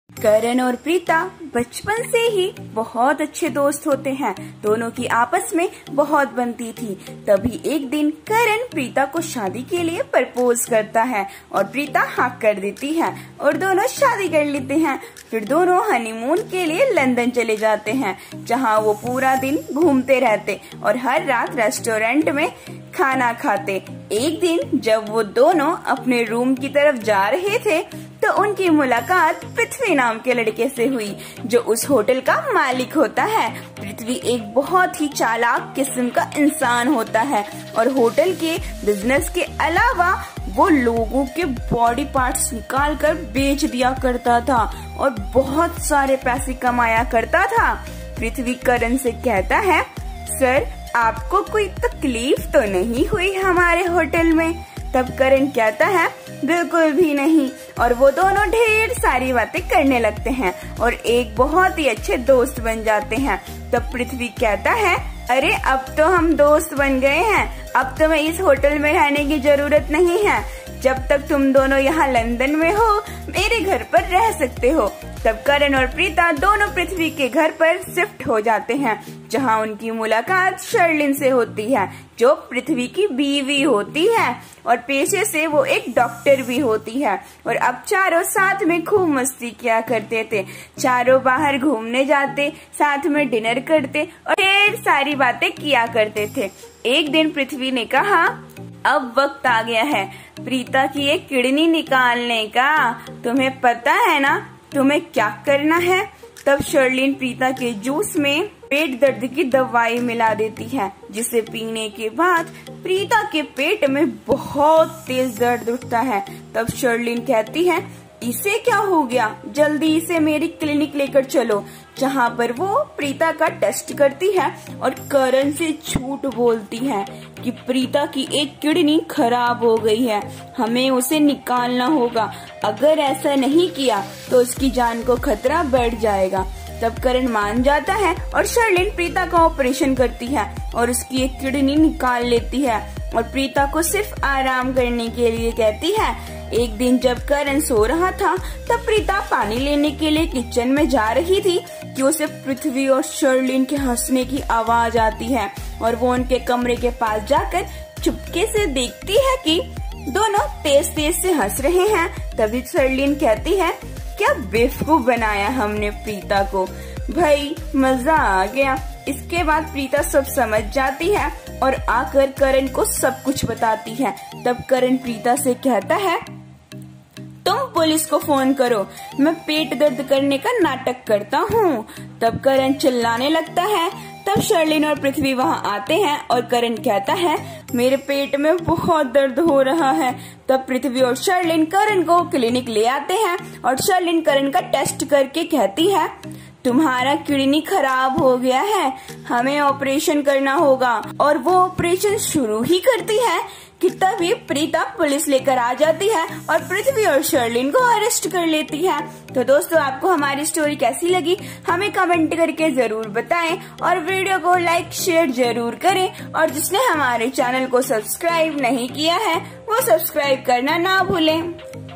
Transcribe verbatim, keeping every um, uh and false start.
करण और प्रीता बचपन से ही बहुत अच्छे दोस्त होते हैं। दोनों की आपस में बहुत बनती थी। तभी एक दिन करण प्रीता को शादी के लिए प्रपोज करता है और प्रीता हाँ कर देती है और दोनों शादी कर लेते हैं। फिर दोनों हनीमून के लिए लंदन चले जाते हैं, जहाँ वो पूरा दिन घूमते रहते और हर रात रेस्टोरेंट में खाना खाते। एक दिन जब वो दोनों अपने रूम की तरफ जा रहे थे तो उनकी मुलाकात पृथ्वी नाम के लड़के से हुई, जो उस होटल का मालिक होता है। पृथ्वी एक बहुत ही चालाक किस्म का इंसान होता है और होटल के बिजनेस के अलावा वो लोगों के बॉडी पार्ट्स निकाल कर बेच दिया करता था और बहुत सारे पैसे कमाया करता था। पृथ्वी करण से कहता है, सर आपको कोई तकलीफ तो नहीं हुई हमारे होटल में? तब करण कहता है, बिल्कुल भी नहीं। और वो दोनों ढेर सारी बातें करने लगते हैं और एक बहुत ही अच्छे दोस्त बन जाते हैं। तब पृथ्वी कहता है, अरे अब तो हम दोस्त बन गए हैं, अब तुम्हें इस होटल में रहने की जरूरत नहीं है। जब तक तुम दोनों यहाँ लंदन में हो मेरे घर पर रह सकते हो। तब करण और प्रीता दोनों पृथ्वी के घर पर शिफ्ट हो जाते हैं, जहाँ उनकी मुलाकात शर्लिन से होती है, जो पृथ्वी की बीवी होती है और पेशे से वो एक डॉक्टर भी होती है। और अब चारों साथ में खूब मस्ती किया करते थे। चारों बाहर घूमने जाते, साथ में डिनर करते और ढेर सारी बातें किया करते थे। एक दिन पृथ्वी ने कहा, अब वक्त आ गया है प्रीता की एक किडनी निकालने का। तुम्हें पता है ना तुम्हें क्या करना है? तब शर्लिन प्रीता के जूस में पेट दर्द की दवाई मिला देती है, जिसे पीने के बाद प्रीता के पेट में बहुत तेज दर्द उठता है। तब शर्लिन कहती है, इसे क्या हो गया? जल्दी इसे मेरी क्लिनिक लेकर चलो, जहाँ पर वो प्रीता का टेस्ट करती है और करण से झूठ बोलती है कि प्रीता की एक किडनी खराब हो गई है, हमें उसे निकालना होगा। अगर ऐसा नहीं किया तो उसकी जान को खतरा बढ़ जाएगा। तब करण मान जाता है और शर्लिन प्रीता का ऑपरेशन करती है और उसकी एक किडनी निकाल लेती है और प्रीता को सिर्फ आराम करने के लिए कहती है। एक दिन जब करण सो रहा था तब प्रीता पानी लेने के लिए किचन में जा रही थी कि उसे पृथ्वी और शर्लिन के हंसने की आवाज आती है और वो उनके कमरे के पास जाकर चुपके से देखती है कि दोनों तेज तेज से हंस रहे हैं। तभी शर्लिन कहती है, क्या बेवकूफ बनाया हमने प्रीता को, भाई मजा आ गया। इसके बाद प्रीता सब समझ जाती है और आकर करण को सब कुछ बताती है। तब करण प्रीता से कहता है, तुम पुलिस को फोन करो, मैं पेट दर्द करने का नाटक करता हूँ। तब करण चिल्लाने लगता है। तब शर्लिन और पृथ्वी वहाँ आते हैं और करण कहता है, मेरे पेट में बहुत दर्द हो रहा है। तब पृथ्वी और शर्लिन करण को क्लिनिक ले आते हैं और शर्लिन करण का टेस्ट करके कहती है, तुम्हारा किडनी खराब हो गया है, हमें ऑपरेशन करना होगा। और वो ऑपरेशन शुरू ही करती है कि तभी प्रीता पुलिस लेकर आ जाती है और पृथ्वी और शर्लिन को अरेस्ट कर लेती है। तो दोस्तों, आपको हमारी स्टोरी कैसी लगी हमें कमेंट करके जरूर बताएं और वीडियो को लाइक शेयर जरूर करें। और जिसने हमारे चैनल को सब्सक्राइब नहीं किया है वो सब्सक्राइब करना ना भूलें।